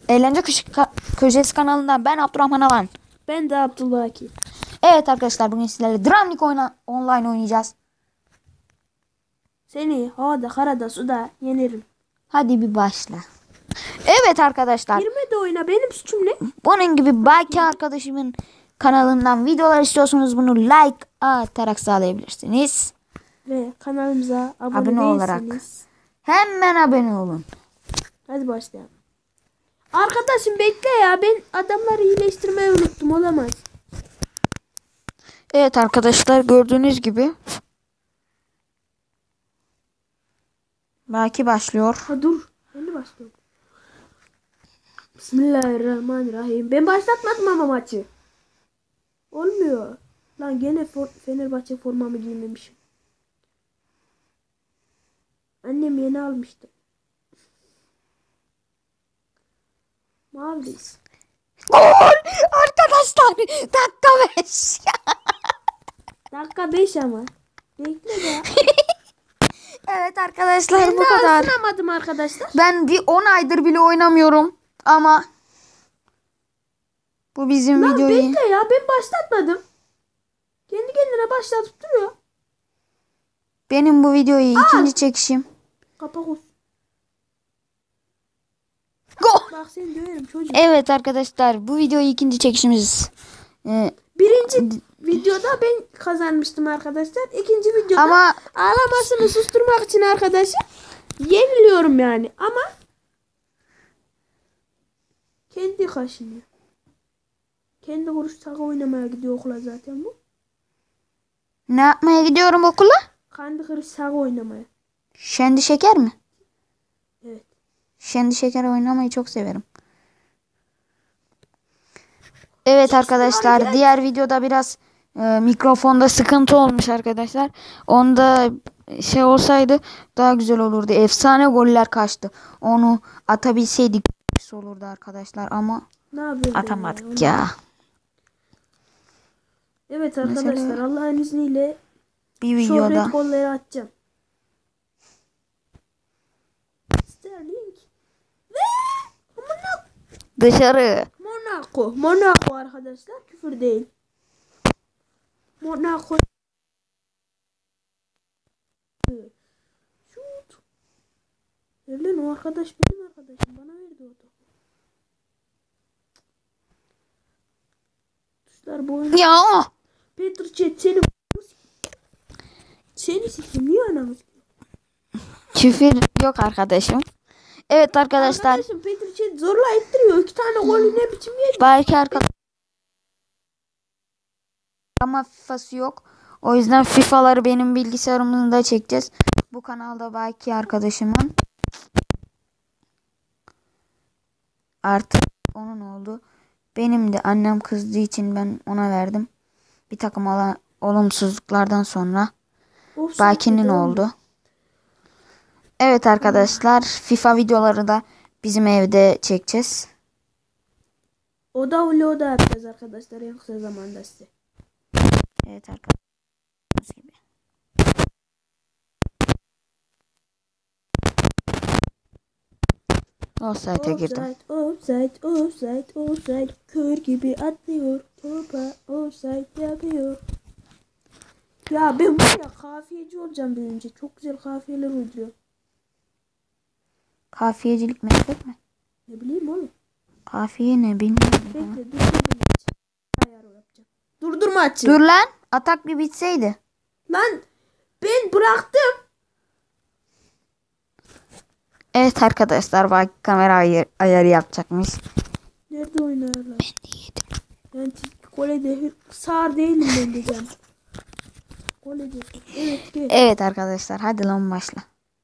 Eğlence Köşesi kanalından ben Abdurrahman Alan. Ben de Abdülbaki. Evet arkadaşlar, bugün sizlerle Dramlik online oynayacağız. Seni havada, karada, suda yenirim. Hadi bir başla. Evet arkadaşlar. Girme de oyna, benim suçum ne? Bunun gibi Baki arkadaşımın kanalından videolar istiyorsanız bunu like atarak sağlayabilirsiniz. Ve kanalımıza abone Abone olarak. değilseniz Hemen abone olun. hadi başlayalım. Arkadaşım bekle ya, ben adamları iyileştirmeyi unuttum, olamaz. Evet arkadaşlar, gördüğünüz gibi Baki başlıyor. Ha dur, ben de başlıyorum. Bismillahirrahmanirrahim. Ben başlatmadım ama maçı. Olmuyor. Lan gene Fenerbahçe formamı giymemişim. Annem yeni almıştı. Maviyiz. Gol! Arkadaşlar, dakika 5. Dakika 5 ama. Bekle ya. Evet arkadaşlar, Ben bu daha kadar. ısınamadım arkadaşlar. Ben bir 10 aydır bile oynamıyorum ama bu bizim Lan videoyu. bekle ya, ben başlatmadım. Kendi kendine başlatıp duruyor. Benim bu videoyu ikinci çekişim. Kapak olsun. Gol! Bak seni döverim çocuğum. Evet arkadaşlar, bu videoyu ikinci çekişimiz. Birinci videoda ben kazanmıştım arkadaşlar. İkinci videoda Ama ağlamasını susturmak için arkadaşlar yeniliyorum yani. Ama kendi kaşınıyor. Kendi kuruş sağa oynamaya gidiyor okula zaten bu. ne yapmaya gidiyorum okula? Kendi kuruş sağa oynamaya. Şendi şeker mi? Evet. Şendi şeker oynamayı çok severim. Evet arkadaşlar, diğer videoda biraz mikrofonda sıkıntı olmuş arkadaşlar. Onda şey olsaydı daha güzel olurdu. Efsane goller kaçtı. Onu atabilseydik olurdu arkadaşlar ama Ne yapıyorsun atamadık ya. Evet arkadaşlar, Mesela Allah'ın izniyle bir videoda şöhret golleri atacağım. Sterling ve dışarı. Monaco arkadaşlar, küfür değil. Monaco. Şut. Lan o arkadaş benim arkadaşım, bana verdi o topu. Tuşlar bu oyunu. Ya Petr Cech seni sikim niye anamız? küfür yok arkadaşım. Evet arkadaşlar, Arkadaşım Petr Cech zorla ettiriyor. 2 tane golü ne biçim yedi? belki arkadaşlar ama FIFA'sı yok. O yüzden FIFA'ları benim bilgisayarımda çekeceğiz. Bu kanalda belki arkadaşımın. Artık onun oldu. Benim de annem kızdığı için ben ona verdim. Bir takım olumsuzluklardan sonra Baki'nin oldu. Evet arkadaşlar, FIFA videoları da bizim evde çekeceğiz. O da vlog da yapacağız arkadaşlar en kısa zamanda size. Evet arkadaşlar. Gibi. Offside'e girdim. Offside. Kör gibi atlıyor. Topa offside yapıyor. Ya ben var ya, kafiyeci olacağım büyüyünce. Çok güzel kafiyeler uyduruyor. Kafiyecilik meslek mi? Ne bileyim oğlum. Kafiye ne bilmiyorum. Bekle dur maç. Ayar yapacağım. Durdur maçı. Dur lan, atak bir bitseydi. Lan ben bıraktım. Evet arkadaşlar, bak kamera ayarı yapacakmış. Nerede oynarlar? Ben de yedim. Ben Kole'de sağır değilim ben diyeceğim. Kole'de. Evet gel. Evet arkadaşlar, hadi lan başla.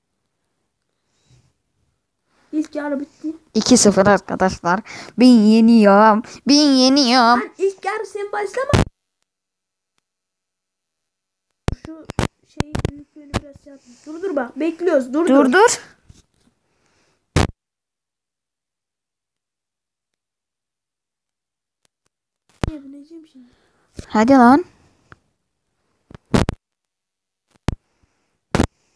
İlk yarı bitti. 2-0 arkadaşlar. Ben yeniyorum. Lan ilk yarı sen başlama. Şu şeyi büyüklüğünü biraz şey yapayım. Dur bak, bekliyoruz. Dur. Bineceğim şimdi. Hadi lan.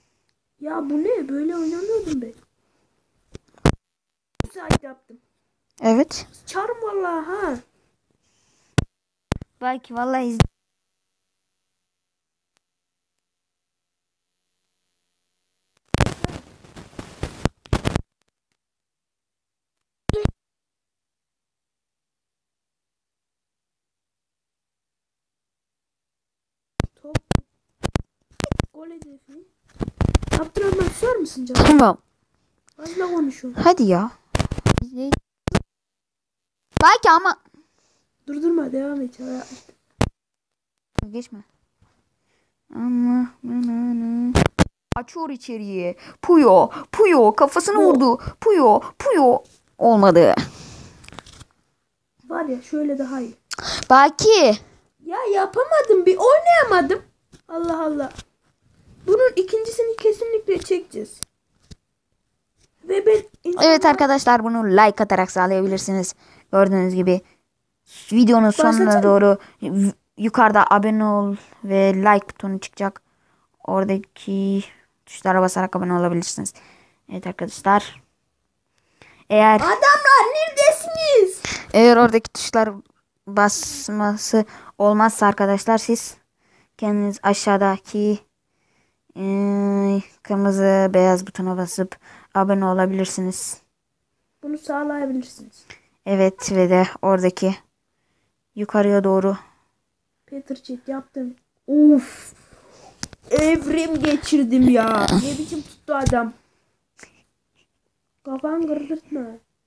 Ya bu ne? Böyle oynamıyordum ben. Offside yaptım. Evet. Çarım vallahi ha. Belki vallahi Top. Gol hedefi. Abdurrahman sor musun canım? Tamam. Fazla konuşuyorum. Hadi ya. Belki ama Durdurma devam et. Ya. geçme. Ama açıyor içeriye. Puyo kafasını vurdu. Puyo olmadı. Var ya şöyle daha iyi. Belki Ya yapamadım bir oynayamadım. Allah Allah. Bunun ikincisini kesinlikle çekeceğiz. Ve ben evet arkadaşlar bunu like atarak sağlayabilirsiniz. Gördüğünüz gibi videonun sonuna Başlatacak doğru yukarıda abone ol ve like butonu çıkacak. Oradaki tuşlara basarak abone olabilirsiniz. Evet arkadaşlar. Adamlar neredesiniz? Eğer oradaki tuşlar basması olmazsa arkadaşlar siz kendiniz aşağıdaki kırmızı beyaz butona basıp abone olabilirsiniz. Bunu sağlayabilirsiniz. Evet ve de oradaki yukarıya doğru Peter Chat yaptım. Uf. Evrim geçirdim ya. Ne biçim tuttu adam. Kafan kırdırtma.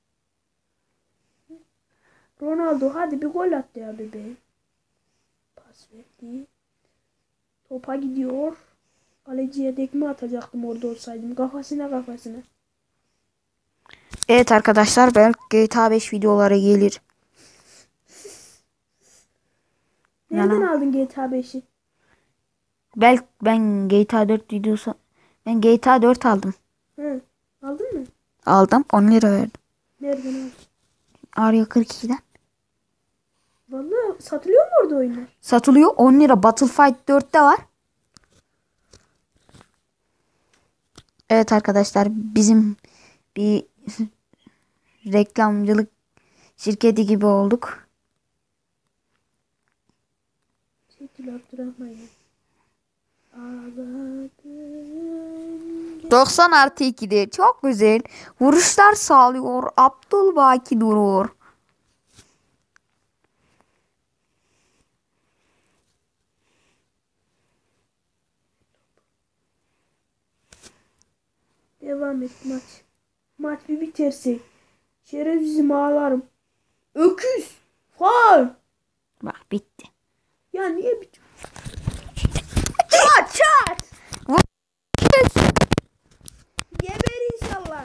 Ronaldo hadi bir gol attı ya bebeğim. Pas verdi. Topa gidiyor. Kaleciye tekme atacaktım orada olsaydım. Kafasına. evet arkadaşlar belki GTA 5 videoları gelir. Nereden aldın GTA 5'i? Belki ben GTA 4 videosu ben GTA 4 aldım. Hı. Aldın mı? Aldım 10 lira verdim. Nereden aldın? Arya 42'den. Vallahi satılıyor mu orada oyunlar? Satılıyor 10 lira. Battlefield 4'te var. Evet arkadaşlar bizim bir reklamcılık şirketi gibi olduk. Çekil Abdurrahman ya. Ağladım. 90+2'de çok güzel vuruşlar sağlıyor. Abdülbaki durur. Devam et maç. Maç bir biterse. Şerefsizim ağlarım. Öküz. Faul. Bak bitti. Ya niye bitiyor? Çat. Geber inşallah.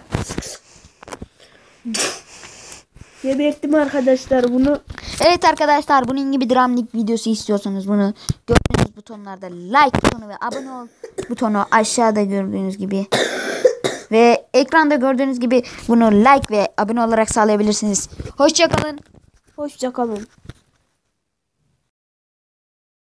Geberttim arkadaşlar bunu. Evet arkadaşlar bunun gibi dramlik videosu istiyorsanız bunu gördüğünüz butonlarda like butonu ve abone ol butonu aşağıda gördüğünüz gibi ve ekranda gördüğünüz gibi bunu like ve abone olarak sağlayabilirsiniz. Hoşça kalın. Hoşça kalın.